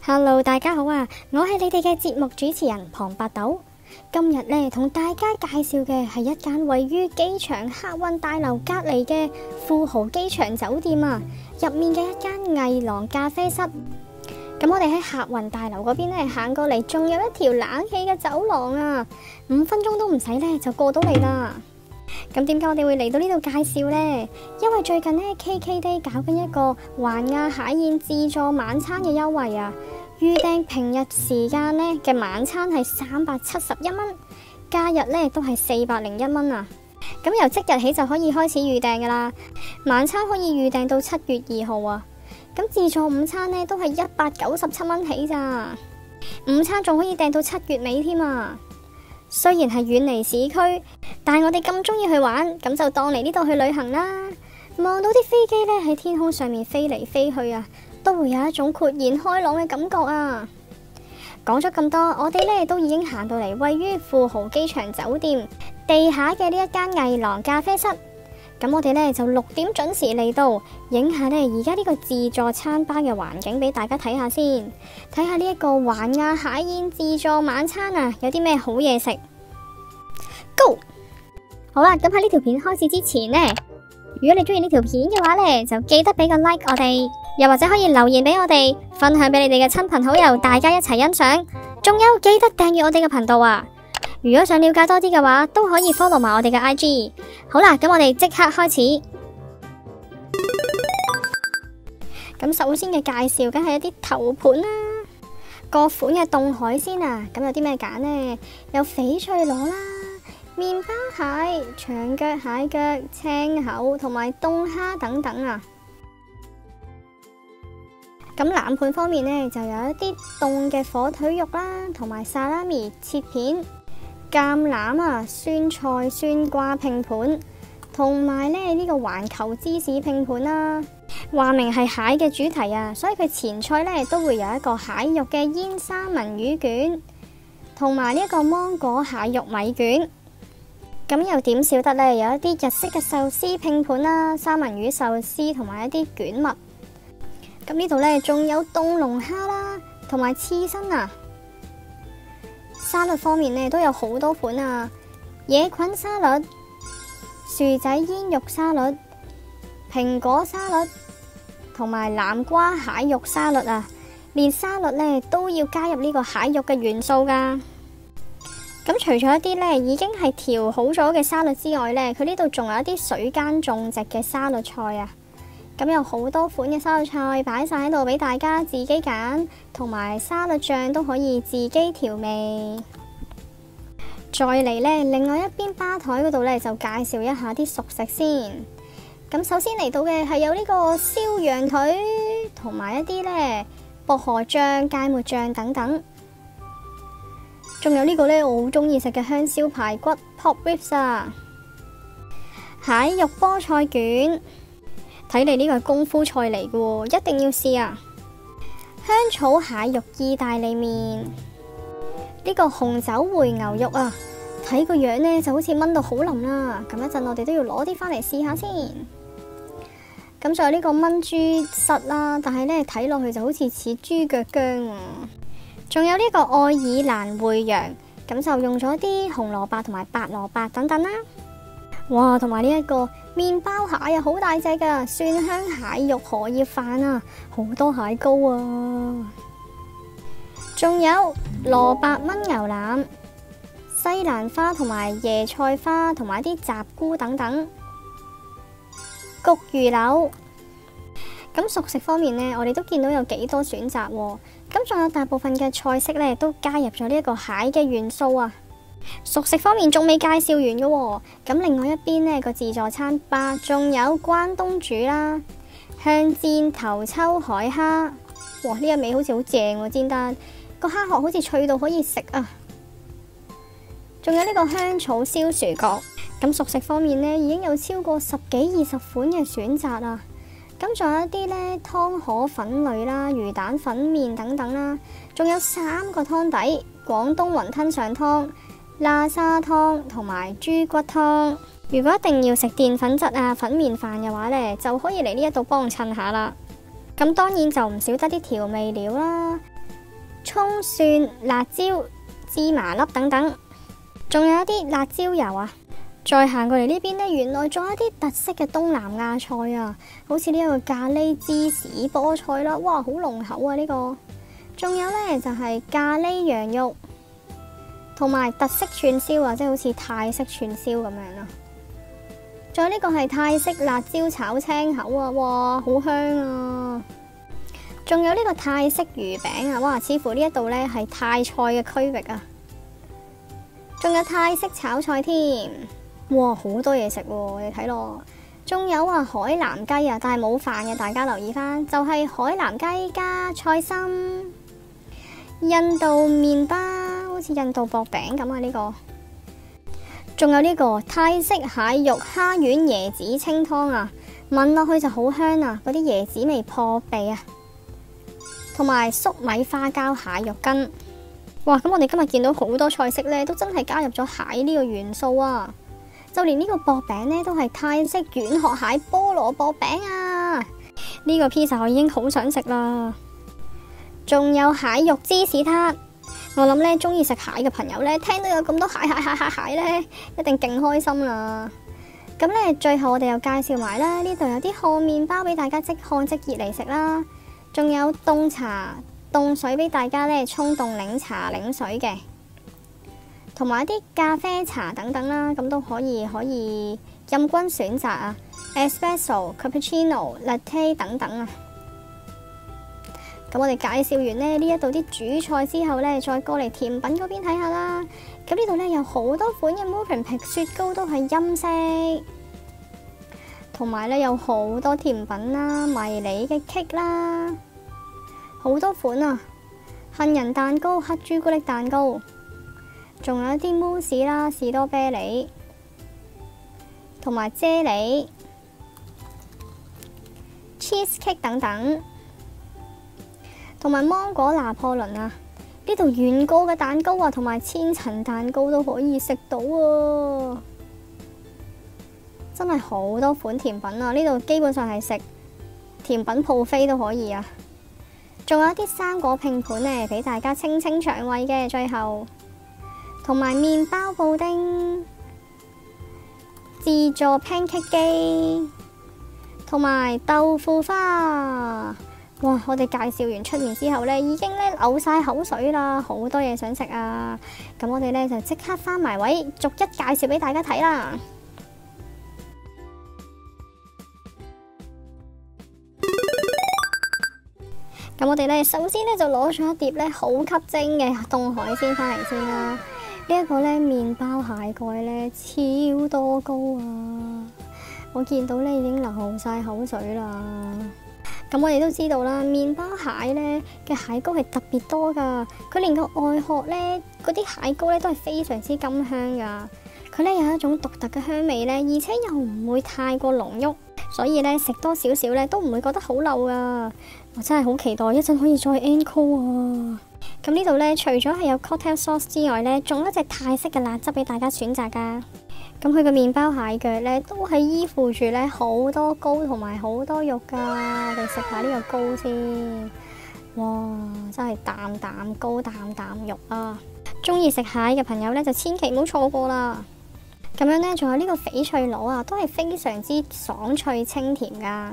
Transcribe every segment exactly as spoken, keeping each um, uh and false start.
Hello， 大家好啊！我係你哋嘅節目主持人龐百豆。今日呢，同大家介紹嘅係一間位於機場客運大樓隔籬嘅富豪機場酒店啊，入面嘅一間藝廊咖啡室。咁我哋喺客運大樓嗰邊呢，行過嚟，仲有一條冷氣嘅走廊啊，五分鐘都唔使呢，就過到嚟啦。咁點解我哋會嚟到呢度介紹呢？因為最近呢 K K Day 搞緊一個環亞蟹宴自助晚餐嘅優惠啊！預訂平日時間呢嘅晚餐係三百七十一蚊，假日呢都係四百零一蚊啊！咁由即日起就可以開始預訂噶啦，晚餐可以預訂到七月二號啊！咁自助午餐呢都係一百九十七蚊起咋，午餐仲可以訂到七月尾添啊！雖然係遠離市區，但係我哋咁中意去玩，咁就當嚟呢度去旅行啦。望到啲飛機呢喺天空上面飛嚟飛去啊，都會有一種豁然開朗嘅感覺啊！講咗咁多，我哋呢都已經行到嚟位於富豪機場酒店地下嘅呢一間藝廊咖啡室。咁我哋呢就六點準時嚟到，影下呢而家呢個自助餐吧嘅環境俾大家睇下先，睇下呢一個環亞蟹宴自助晚餐啊，有啲咩好嘢食。Go！ 好啦，咁喺呢條片開始之前呢，如果你中意呢條片嘅話呢，就記得俾個 like 我哋，又或者可以留言俾我哋，分享俾你哋嘅親朋好友，大家一齊欣賞。仲有記得訂閱我哋嘅頻道啊！如果想了解多啲嘅話，都可以 follow 埋我哋嘅 I G。好啦，咁我哋即刻開始。咁首先嘅介紹，梗係一啲頭盤啦，各款嘅凍海鮮啊。咁有啲咩揀呢？有翡翠螺啦、麵包蟹、長腳蟹腳、青口同埋凍蝦等等啊。咁冷盤方面呢，就有一啲凍嘅火腿肉啦，同埋沙拉米切片。橄欖啊、酸菜酸瓜拼盤，同埋咧呢個環球芝士拼盤啦。話明係蟹嘅主題啊，所以佢前菜咧都會有一個蟹肉嘅煙三文魚卷，同埋呢一個芒果蟹肉米卷。咁又點少得咧？有一啲日式嘅壽司拼盤啦，三文魚壽司同埋一啲卷物。咁呢度咧仲有凍龍蝦啦，同埋刺身啊。沙律方面呢都有好多款啊，野菌沙律、薯仔煙肉沙律、蘋果沙律同埋南瓜蟹肉沙律啊，連沙律呢都要加入呢個蟹肉嘅元素噶。咁除咗一啲呢已經係調好咗嘅沙律之外呢，佢呢度仲有一啲水間種植嘅沙律菜啊。咁有好多款嘅沙律菜擺晒喺度俾大家自己揀，同埋沙律醬都可以自己調味。再嚟呢，另外一邊吧台嗰度呢，就介紹一下啲熟食先。咁首先嚟到嘅係有呢個燒羊腿，同埋一啲呢薄荷醬、芥末醬等等。仲有呢個呢，我好中意食嘅香燒排骨 pork ribs 啊，蟹肉菠菜卷。睇嚟呢個係功夫菜嚟嘅，一定要試啊！香草蟹肉意大利麵，呢個紅酒燴牛肉啊，睇個樣呢就好似炆到好腍啦。咁一陣我哋都要攞啲翻嚟試下先。咁仲有呢個炆豬膝啦，但係呢睇落去就好似似豬腳薑啊。仲有呢個愛爾蘭燴羊，咁就用咗啲紅蘿蔔同埋白蘿蔔等等啦。哇，同埋呢一個麵包蟹啊，好大隻噶，蒜香蟹肉荷葉飯啊，好多蟹膏啊。仲有蘿蔔炆牛腩、西蘭花同埋椰菜花同埋啲雜菇等等。焗魚柳。咁熟食方面呢，我哋都見到有幾多選擇喎。咁仲有大部分嘅菜式呢，都加入咗呢一個蟹嘅元素啊。熟食方面仲未介紹完嘅喎，咁另外一邊呢個自助餐吧仲有關東煮啦、香煎頭抽海蝦，哇，呢個味好似好正喎，煎得個蝦殼好似脆到可以食啊！仲有呢個香草燒薯角。咁熟食方面呢，已經有超過十幾二十款嘅選擇啊！咁仲有一啲呢湯河粉類啦、魚蛋粉麵等等啦，仲有三個湯底：廣東雲吞上湯、喇沙湯同埋豬骨湯。如果一定要食澱粉質啊粉麵飯嘅話呢，就可以嚟呢一度幫襯下啦。咁當然就唔少得啲調味料啦， 葱、蒜、辣椒、芝麻粒等等，仲有一啲辣椒油啊。再行過嚟呢邊呢，原來仲有一啲特色嘅東南亞菜啊，好似呢一個咖喱芝士菠菜啦，哇，好濃厚啊呢個。仲有呢，就係咖喱羊肉，同埋特色串燒啊，即係好似泰式串燒咁樣啊。仲有呢個係泰式辣椒炒青口啊，哇，好香啊！仲有呢個泰式魚餅啊，哇，似乎呢一度呢係泰菜嘅區域啊。仲有泰式炒菜添。哇，好多嘢食喎！你睇咯，仲有啊海南雞啊，但係冇飯嘅，大家留意翻，就係海南雞加菜心、印度麵包，好似印度薄餅咁啊！呢個仲有呢個泰式蟹肉蝦丸椰子清湯啊，聞落去就好香啊！嗰啲椰子味撲鼻啊，同埋粟米花膠蟹肉羹。哇！咁我哋今日見到好多菜式呢，都真係加入咗蟹呢個元素啊！就連呢個薄餅呢，都係泰式軟殼蟹菠蘿薄餅啊！呢個 pizza 我已經好想食啦。仲有蟹肉芝士撻，我諗呢，中意食蟹嘅朋友呢，聽到有咁多蟹蟹蟹蟹蟹呢，一定勁開心啦。咁呢，最後我哋又介紹埋啦，呢度有啲烘麵包俾大家即烘即熱嚟食啦。仲有凍茶、凍水俾大家呢，沖凍檸茶、檸水嘅。同埋一啲咖啡茶等等啦，咁都可以可以任君選擇啊 ，espresso、cappuccino、latte 等等啊。咁我哋介紹完呢呢一度啲主菜之後呢，再過嚟甜品嗰邊睇下啦。咁呢度呢，有好多款嘅 Mövenpick 雪糕都係音色，同埋呢有好多甜品啦、迷你嘅 cake 啦，好多款啊，杏仁蛋糕、黑朱古力蛋糕。仲有一啲 mousse 啦、士多啤梨同埋啫喱、cheesecake 等等，同埋芒果拿破崙啊！呢度原糕嘅蛋糕啊，同埋千層蛋糕都可以食到啊！真係好多款甜品啊！呢度基本上係食甜品 buffet 都可以啊！仲有一啲生果拼盤呢，俾大家清清腸胃嘅。最後。同埋麵包布丁、自助 pancake 機，同埋豆腐花。哇！我哋介紹完出面之後呢，已經咧流晒口水啦，好多嘢想食啊！咁我哋呢，就即刻返埋位，逐一介紹俾大家睇啦。咁我哋呢，首先呢，就攞咗一碟呢好吸睛嘅凍海鮮返嚟先啦。呢一個呢麵包蟹蓋呢超多膏啊！我見到呢已經流晒口水啦。咁我哋都知道啦，麵包蟹呢嘅蟹膏係特別多噶，佢連個外殼呢嗰啲蟹膏呢都係非常之甘香噶。佢呢有一種獨特嘅香味呢，而且又唔會太過濃郁，所以呢食多少少呢都唔會覺得好漏噶。我真係好期待一陣可以再 encore 啊！咁呢度呢，除咗係有 cocktail sauce 之外呢，仲有一隻泰式嘅辣汁俾大家選擇噶。咁佢個麵包蟹腳呢，都係依附住呢好多膏同埋好多肉噶。我哋食下呢個膏先，哇！真係啖啖膏啖啖肉啊！中意食蟹嘅朋友呢，就千祈唔好錯過啦。咁樣呢，仲有呢個翡翠螺啊，都係非常之爽脆清甜噶，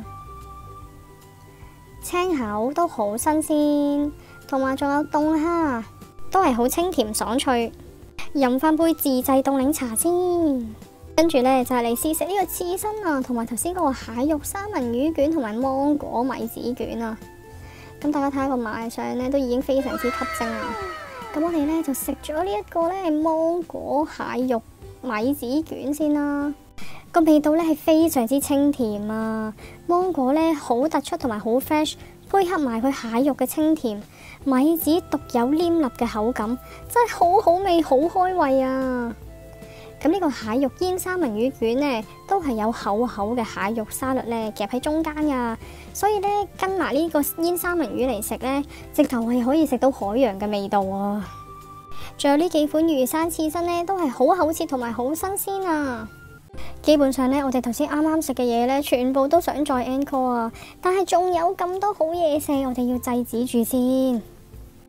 青口都好新鮮。同埋仲有凍蝦，都係好清甜爽脆。飲翻杯自製凍檸茶先，跟住呢，就係嚟試食呢個刺身啊，同埋頭先嗰個蟹肉三文魚卷同埋芒果米紙卷啊。咁大家睇下個賣相呢，都已經非常之吸睛啦。咁我哋呢，就食咗呢一個呢芒果蟹肉米紙卷先啦。個味道呢係非常之清甜啊，芒果呢好突出同埋好 fresh。配合埋佢蟹肉嘅清甜，米紙獨有黏立嘅口感，真係好好味，好開胃啊！咁呢個蟹肉煙三文魚卷呢，都係有厚厚嘅蟹肉沙律呢夾喺中間噶，所以呢，跟埋呢個煙三文魚嚟食呢，直頭係可以食到海洋嘅味道啊！仲有呢幾款魚生刺身呢，都係好厚切同埋好新鮮啊！基本上呢，我哋頭先啱啱食嘅嘢呢，全部都想再 encore 啊！但係仲有咁多好嘢食，我哋要制止住先。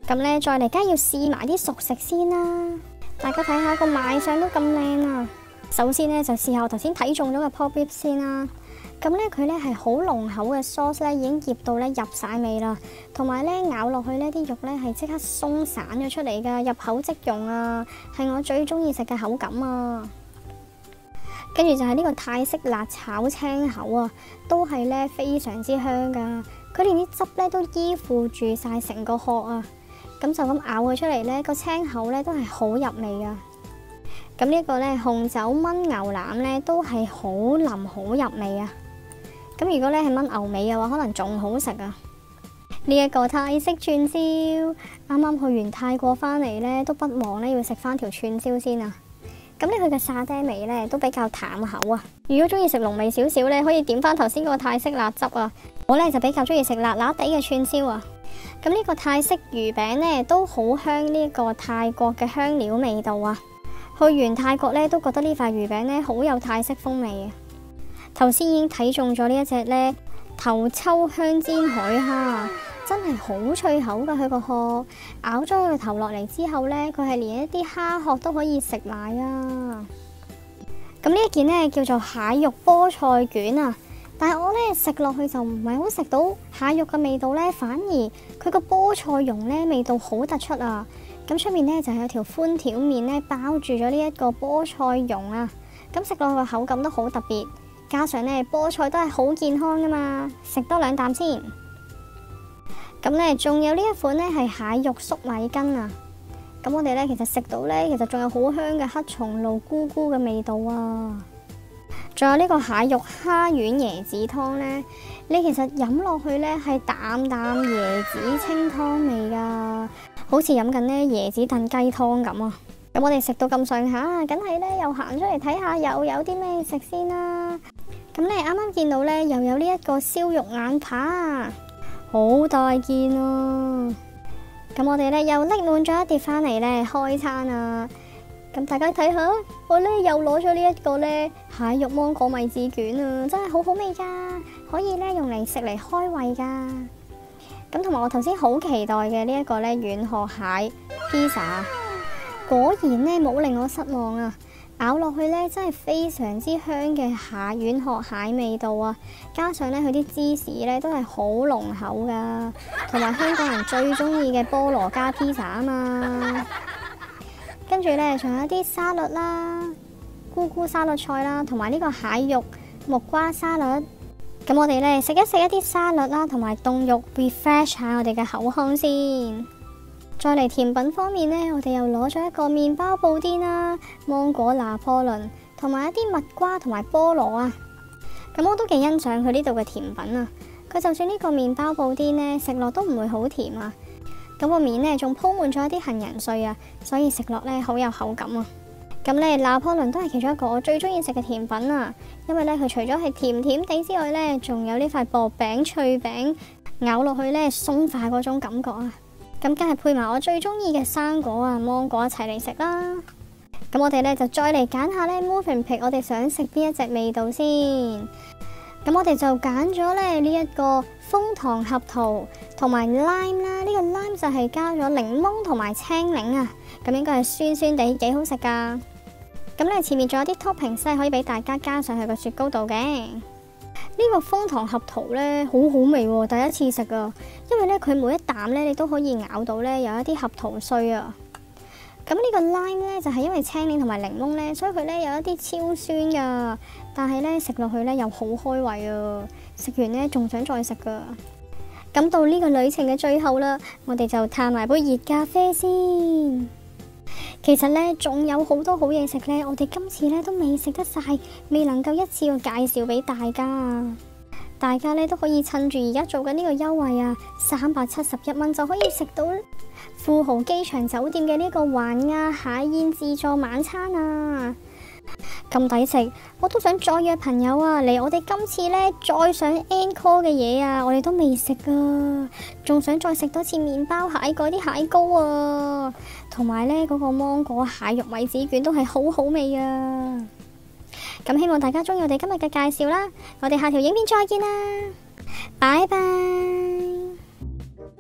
咁咧再嚟，梗係要試埋啲熟食先啦。大家睇下個賣相都咁靚啊！首先咧就試下我頭先睇中咗嘅 pork rib 先啦。咁咧佢咧係好濃厚嘅 sauce 咧，已經醃到咧入晒味啦，同埋咧咬落去呢啲肉咧係即刻鬆散咗出嚟噶，入口即溶啊，係我最中意食嘅口感啊！跟住就係呢個泰式辣炒青口啊，都係咧非常之香噶，佢連啲汁咧都依附住晒成個殼啊，咁就咁咬佢出嚟咧，個青口咧都係好入味啊！咁呢個咧紅酒炆牛腩咧都係好腍好入味啊！咁如果咧係炆牛尾嘅話，可能仲好食啊！呢一個泰式串燒，啱啱去完泰國翻嚟咧，都不忘咧要食翻條串燒先啊！咁咧佢嘅沙爹味咧都比較淡口啊！如果中意食濃味少少咧，可以點翻頭先嗰個泰式辣汁啊！我咧就比較中意食辣辣地嘅串燒啊！咁呢個泰式魚餅咧都好香，呢一個泰國嘅香料味道啊！去完泰國咧都覺得呢塊魚餅咧好有泰式風味啊！頭先已經睇中咗呢一隻咧頭秋香煎海蝦，真係好脆口噶，佢個殼咬咗佢個頭落嚟之後咧，佢係連一啲蝦殼都可以食埋啊！咁呢一件咧叫做蟹肉菠菜卷啊，但係我咧食落去就唔係好食到蟹肉嘅味道咧，反而佢個菠菜蓉咧味道好突出啊！咁出面咧就係有條寬條麵咧包住咗呢一個菠菜蓉啊，咁食落去個口感都好特別。加上咧菠菜都係好健康噶嘛，食多兩啖先。咁咧仲有呢一款咧係蟹肉粟米羹啊。咁我哋咧其實食到咧，其實仲有好香嘅黑松露菇菇嘅味道啊。仲有呢個蟹肉蝦丸椰子湯咧，你其實飲落去咧係淡淡椰子清湯味噶，好似飲緊咧椰子燉雞湯咁啊。咁我哋食到咁上下，梗係咧又行出嚟睇下又有啲咩食先啦。咁你啱啱見到咧又有呢一個燒肉眼扒，好大件啊！咁我哋咧又拎滿咗一碟翻嚟咧開餐啊！咁大家睇下，我咧又攞咗呢一個咧蟹肉芒果米紙卷啊，真係好好味噶，可以咧用嚟食嚟開胃噶。咁同埋我頭先好期待嘅呢一個咧軟殼蟹披薩。果然咧冇令我失望啊！咬落去咧真係非常之香嘅蟹軟殼蟹味道啊！加上咧佢啲芝士咧都係好濃厚噶，同埋香港人最中意嘅菠蘿加披薩啊嘛！跟住咧仲有一啲沙律啦，菇菇沙律菜啦，同埋呢個蟹肉木瓜沙律。咁我哋咧食一食一啲沙律啦，同埋凍肉 refresh 下我哋嘅口腔先。再嚟甜品方面呢，我哋又攞咗一個麵包布甸啦、芒果拿破崙，同埋一啲蜜瓜同埋菠蘿啊。咁我都幾欣賞佢呢度嘅甜品啊。佢就算呢個麵包布甸呢，食落都唔會好甜啊。咁個面呢，仲鋪滿咗一啲杏仁碎啊，所以食落呢好有口感啊。咁呢拿破崙都係其中一個我最中意食嘅甜品啊，因為呢，佢除咗係甜甜地之外呢，仲有呢塊薄餅脆餅，咬落去呢鬆化嗰種感覺啊。咁梗係配埋我最中意嘅生果啊，芒果一齊嚟食啦。咁我哋咧就再嚟揀下咧 Mövenpick，我哋想食邊一隻味道先。咁我哋就揀咗咧呢一個楓糖合桃同埋 lime 啦。呢個 lime 就係加咗檸檬同埋青檸啊。咁應該係酸酸地，幾好食噶。咁咧前面仲有啲 topping 咧，可以俾大家加上去個雪糕度嘅。呢個楓糖合桃咧好好味喎，第一次食啊！因為咧佢每一啖咧你都可以咬到咧有一啲合桃碎啊。咁呢個 lime 咧就係因為青檸同埋檸檬咧，所以佢咧有一啲超酸噶，但係咧食落去咧又好開胃啊！食完咧仲想再食噶。咁到呢個旅程嘅最後啦，我哋就嘆埋杯熱咖啡先。其實咧仲有好多好嘢食咧，我哋今次咧都未食得晒，未能夠一次過介紹俾大家啊！大家咧都可以趁住而家做緊呢個優惠啊，三百七十一蚊就可以食到富豪機場酒店嘅呢個環亞蟹宴自助晚餐啊！咁抵食，我都想再約朋友啊嚟我哋今次咧再上 encore 嘅嘢啊！我哋都未食啊，仲想再食多次麵包蟹嗰啲蟹膏啊，同埋咧嗰個芒果蟹肉米紙卷都係好好味啊！咁希望大家中意我哋今日嘅介紹啦，我哋下條影片再見啦，拜拜。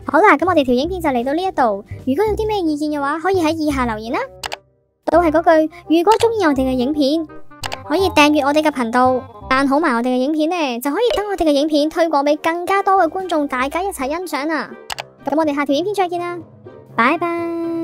好啦，咁我哋條影片就嚟到呢一度。如果有啲咩意見嘅話，可以喺以下留言啦。都係嗰句，如果中意我哋嘅影片，可以訂閱我哋嘅頻道，讚好埋我哋嘅影片呢，就可以等我哋嘅影片推廣俾更加多嘅觀眾，大家一齊欣賞啊！咁我哋下條影片再見啦，拜拜。